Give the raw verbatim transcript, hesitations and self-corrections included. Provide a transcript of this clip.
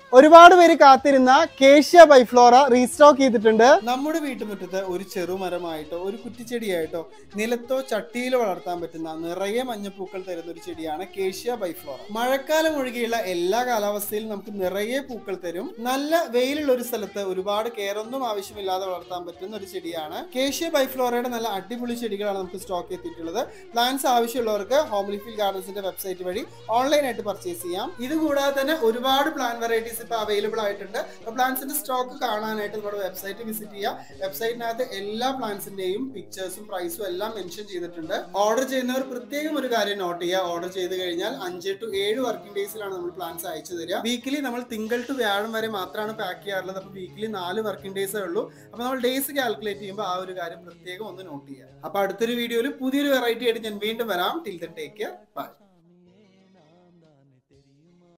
ഒരുപാട് പേര് കാത്തിരുന്ന കേഷ്യ ബൈഫ്ലോറ റീസ്റ്റോക്ക് ചെയ്തിട്ടുണ്ട്. നമ്മുടെ വീട്ടുമുറ്റത്ത് ഒരു ചെറുമരമായിട്ടോ ഒരു കുറ്റിച്ചെടിയായിട്ടോ നിലത്തോ ചട്ടിയിലോ വളർത്താൻ പറ്റുന്ന നിറയെ മഞ്ഞപ്പൂക്കൾ തരുന്ന ഒരു ചെടിയാണ് കേഷ്യ ബൈഫ്ലോറ. മഴക്കാലം ഒഴികെയുള്ള എല്ലാ കാലാവസ്ഥയിലും നമുക്ക് നിറയെ പൂക്കൾ തരും. നല്ല വെയിലുള്ള ഒരു സ്ഥലത്ത് ഒരുപാട് കെയർ ഒന്നും ആവശ്യമില്ലാതെ വളർത്താൻ പറ്റുന്ന ഒരു ചെടിയാണ് കേഷ്യ ബൈഫ്ലോറയുടെ. നല്ല അടിപൊളി ചെടികളാണ് നമുക്ക് സ്റ്റോക്ക് എത്തിയിട്ടുള്ളത്. പ്ലാന്റ്സ് ആവശ്യമുള്ളവർക്ക് ഹോംലിഫിൽ ഗാർഡൻസിന്റെ വെബ്സൈറ്റ് വഴി ഓൺലൈനായിട്ട് പർച്ചേസ് ചെയ്യാം. ഇതുകൂടാതെ തന്നെ ഒരുപാട് പ്ലാന്റ് വെറൈറ്റീസ് ഇപ്പോൾ അവൈലബിൾ ആയിട്ടുണ്ട്. അപ്പോൾ പ്ലാന്റ്സിന്റെ സ്റ്റോക്ക് കാണാനായിട്ട് നമ്മുടെ വെബ്സൈറ്റ് വിസിറ്റ് ചെയ്യുക. വെബ്സൈറ്റിനകത്ത് എല്ലാ പ്ലാന്റ്സിന്റെയും പിക്ചേഴ്സും പ്രൈസും എല്ലാം മെൻഷൻ ചെയ്തിട്ടുണ്ട്. ഓർഡർ ചെയ്യുന്നവർ പ്രത്യേകം ഒരു കാര്യം നോട്ട് ചെയ്യുക. ഓർഡർ ചെയ്ത് കഴിഞ്ഞാൽ അഞ്ച് ടു ഏഴ് വർക്കിംഗ് ഡേയ്സിലാണ് നമ്മൾ പ്ലാന്റ്സ് അയച്ചു തരിക. വീക്കിലി നമ്മൾ തിങ്കൾ ടു വ്യാഴം വരെ മാത്രമാണ് പാക്ക് ചെയ്യാറുള്ളത്. അപ്പോൾ വീക്കിലി നാല് വർക്കിംഗ് ഡേയ്സേ ഉള്ളൂ. അപ്പോൾ നമ്മൾ ഡേയ്സ് കാൽക്കുലേറ്റ് ചെയ്യുമ്പോൾ ആ ഒരു കാര്യം പ്രത്യേകം ഒന്ന് നോട്ട് ചെയ്യുക. അപ്പോൾ അടുത്തൊരു വീഡിയോയിൽ പുതിയൊരു വെറൈറ്റി ആയിട്ട് ഞാൻ വീണ്ടും വരാം. Till then take care. By.